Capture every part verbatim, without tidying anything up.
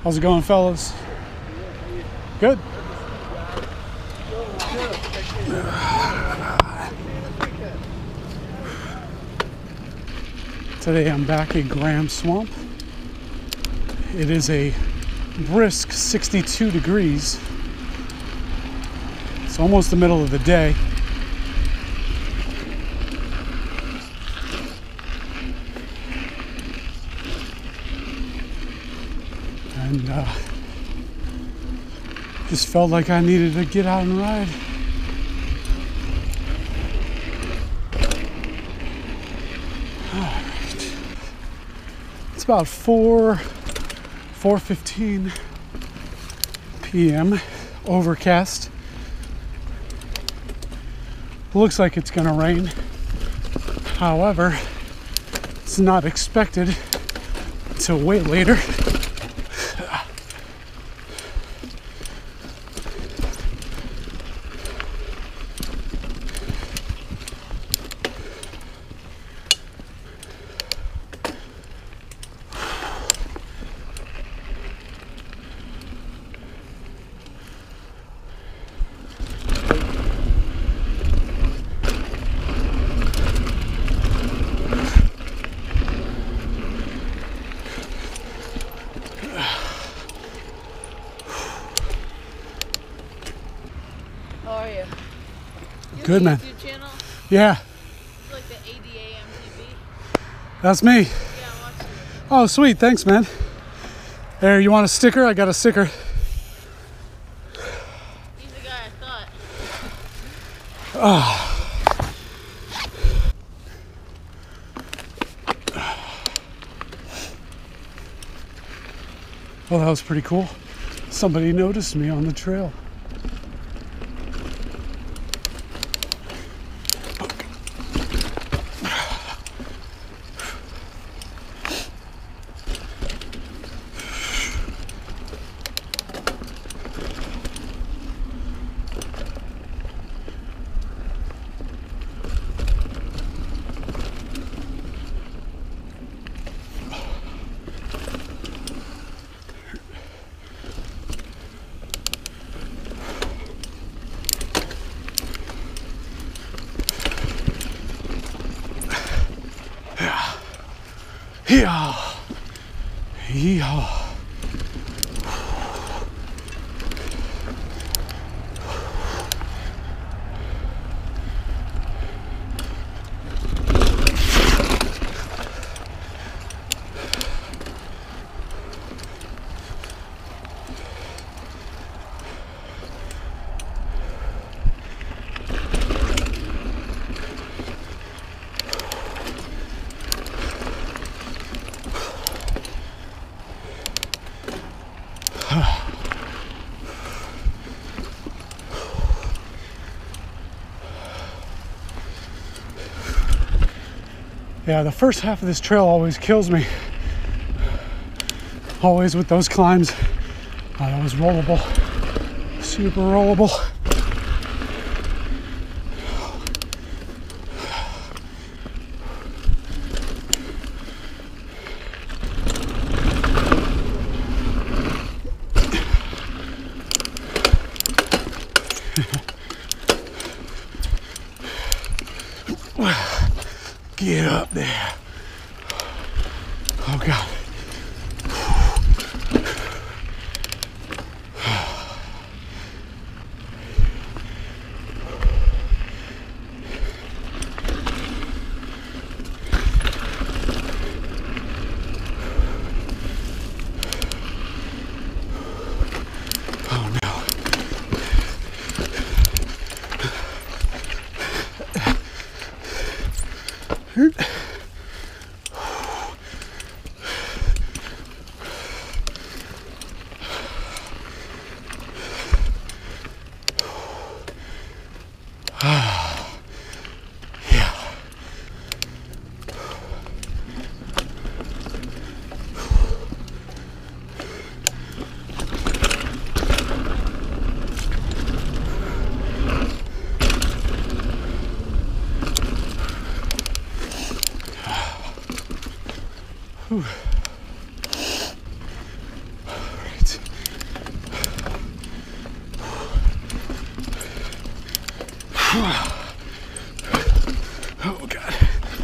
How's it going, fellas? Good. Today I'm back at Graham Swamp. It is a brisk sixty-two degrees. It's almost the middle of the day. And uh, just felt like I needed to get out and ride. Alright. It's about four, four fifteen p m Overcast. Looks like it's gonna rain. However, it's not expected until way later. How are you? You Good, man. YouTube channel? Yeah. It's like the A D A M T B. That's me. Yeah, I'm watching it. Oh, sweet. Thanks, man. There, you want a sticker? I got a sticker. He's the guy I thought. Oh. Well, that was pretty cool. Somebody noticed me on the trail. Yeah. Yeah. Yeah, the first half of this trail always kills me. Always with those climbs. Oh, that was rollable. Super rollable. Get up there. Oh God. Oh no. Whew. All right. Oh, God.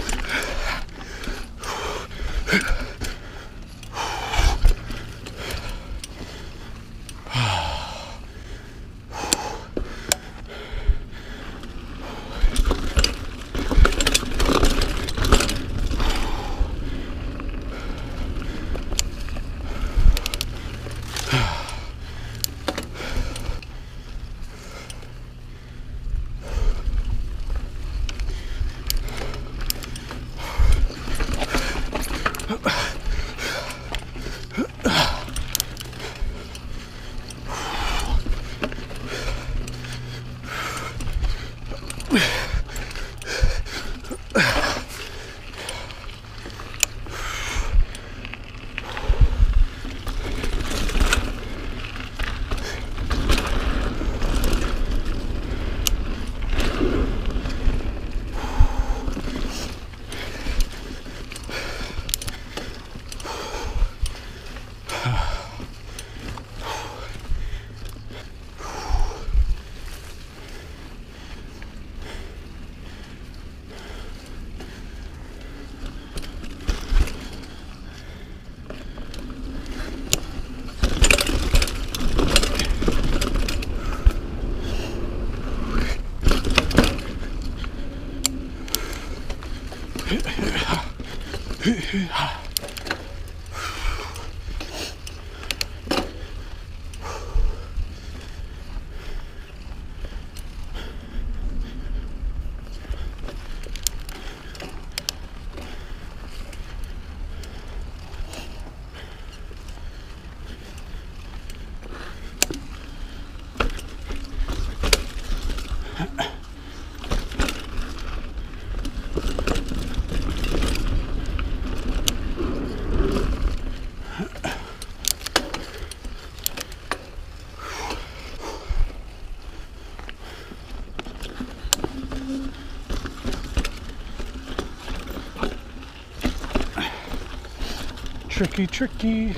Tricky, tricky.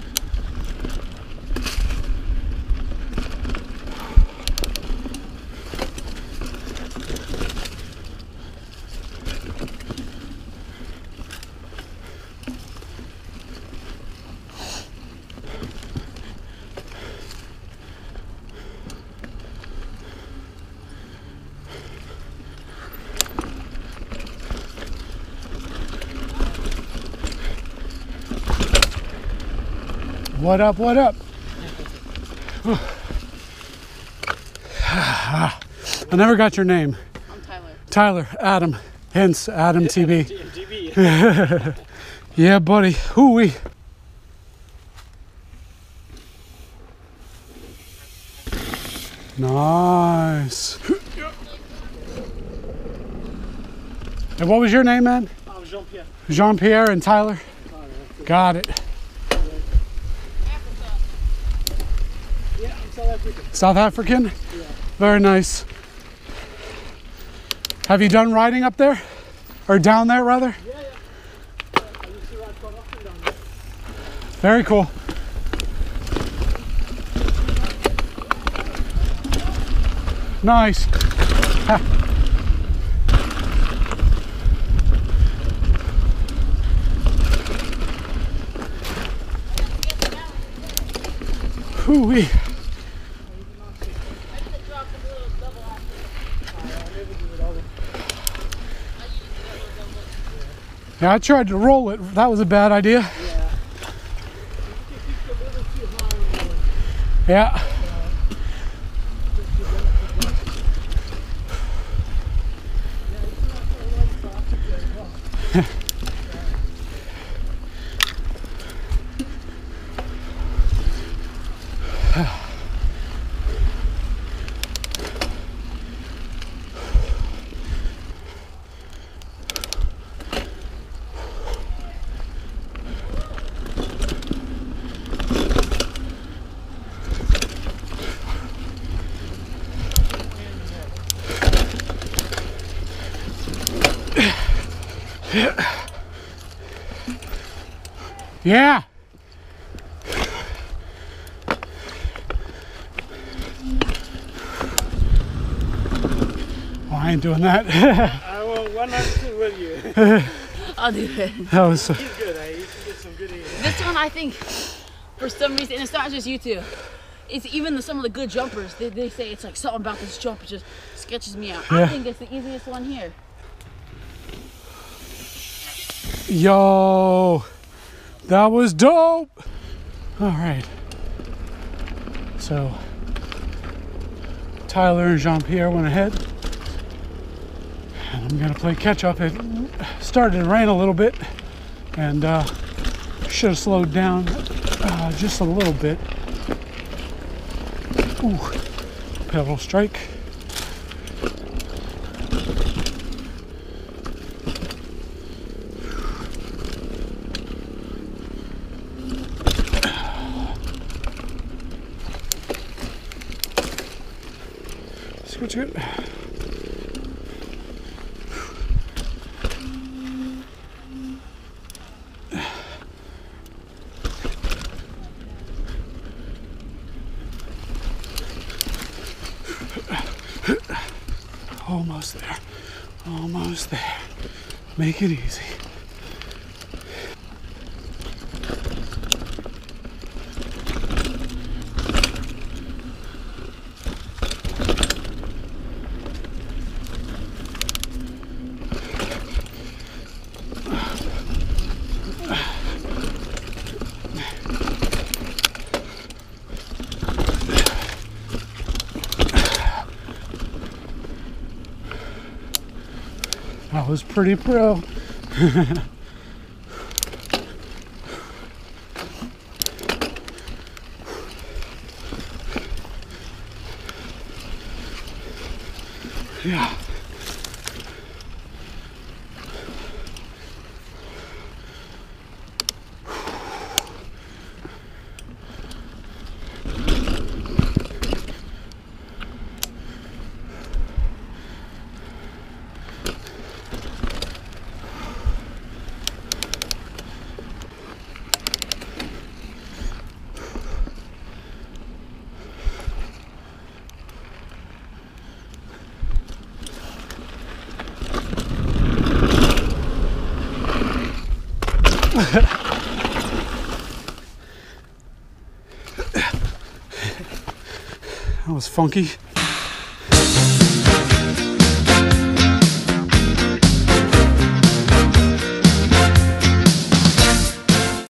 What up, what up? I never got your name. I'm Tyler. Tyler, Adam, hence AdaMTB. A D M T B. Yeah, buddy. Hooey. Nice. And what was your name, man? I'm Jean-Pierre. Jean-Pierre and Tyler? Got it. Yeah, I'm South African. South African? Yeah. Very nice. Have you done riding up there? Or down there, rather? Yeah, yeah. yeah. I used to ride quite often down there. Very cool. Nice. Ha. Hoo-wee. Yeah, I tried to roll it. That was a bad idea. Yeah. It's a little too high. Yeah. Yeah. I ain't doing that. I want one or two with you. I'll do it. That was. He's good, eh? He can get some good in. This one, I think, for some reason, and it's not just you two. It's even the, some of the good jumpers. They, they say it's like something about this jump just sketches me out. Yeah. I think it's the easiest one here. Yo, that was dope. All right. So, Tyler and Jean-Pierre went ahead. And I'm gonna play catch up. It started to rain a little bit and uh, should have slowed down uh, just a little bit. Ooh, pedal strike. Switch it. Almost there. Almost there. Make it easy. That was pretty pro. Yeah. That was funky.